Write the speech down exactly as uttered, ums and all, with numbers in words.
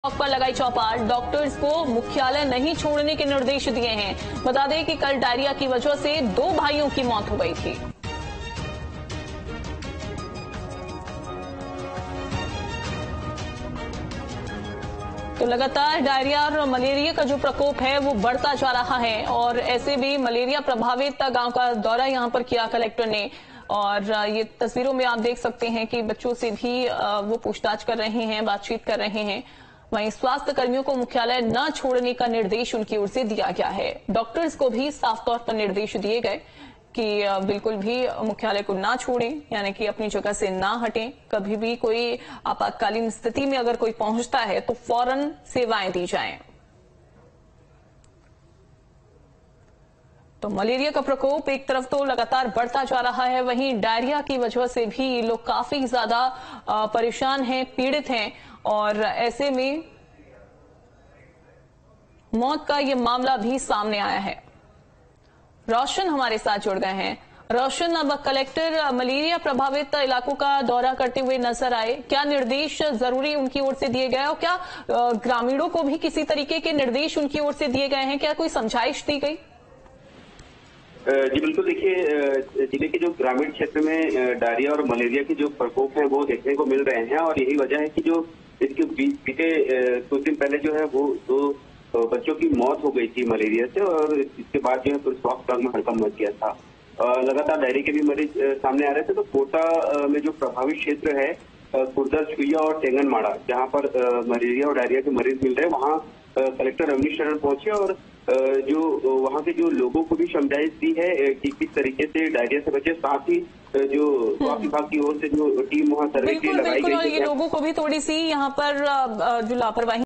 पर लगाई चौपाल, डॉक्टर्स को मुख्यालय नहीं छोड़ने के निर्देश दिए हैं। बता दें कि कल डायरिया की वजह से दो भाइयों की मौत हो गई थी। तो लगातार डायरिया और मलेरिया का जो प्रकोप है वो बढ़ता जा रहा है और ऐसे भी मलेरिया प्रभावित गांव का दौरा यहां पर किया कलेक्टर ने। और ये तस्वीरों में आप देख सकते हैं कि बच्चों से भी वो पूछताछ कर रहे हैं, बातचीत कर रहे हैं। वहीं स्वास्थ्य कर्मियों को मुख्यालय न छोड़ने का निर्देश उनकी ओर से दिया गया है। डॉक्टर्स को भी साफ तौर पर निर्देश दिए गए कि बिल्कुल भी मुख्यालय को ना छोड़ें, यानी कि अपनी जगह से ना हटें। कभी भी कोई आपातकालीन स्थिति में अगर कोई पहुंचता है तो फौरन सेवाएं दी जाएं। तो मलेरिया का प्रकोप एक तरफ तो लगातार बढ़ता जा रहा है, वहीं डायरिया की वजह से भी लोग काफी ज्यादा परेशान हैं, पीड़ित हैं और ऐसे में मौत का ये मामला भी सामने आया है। रोशन हमारे साथ जुड़ गए हैं। रोशन, अब कलेक्टर मलेरिया प्रभावित इलाकों का दौरा करते हुए नजर आए, क्या निर्देश जरूरी उनकी ओर से दिए गए और क्या ग्रामीणों को भी किसी तरीके के निर्देश उनकी ओर से दिए गए हैं? क्या कोई समझाइश दी गई? जी बिल्कुल, देखिए जिले के जो ग्रामीण क्षेत्र में डायरिया और मलेरिया के जो प्रकोप है वो देखने को मिल रहे हैं और यही वजह है कि जो इसके बीते कुछ दिन पहले जो है वो दो बच्चों की मौत हो गई थी मलेरिया से और इसके बाद जो है फिर स्वास्थ्य विभाग में हड़कंप मच गया था। लगातार डायरिया के भी मरीज सामने आ रहे थे। तो कोटा में जो प्रभावित क्षेत्र है खुर्दा, छुइया और टेंगनमाड़ा, जहाँ पर मलेरिया और डायरिया के मरीज मिल रहे हैं, वहाँ कलेक्टर रवनीश शरण पहुंचे और जो वहाँ के जो लोगों को भी समझाइश दी है कि किस तरीके से डायरिया से बचे। साथ ही जो स्वास्थ्य विभाग की ओर से जो टीम वहाँ सर्वे के लिए लगाई गई है, ये लोगों को भी थोड़ी सी यहाँ पर जो लापरवाही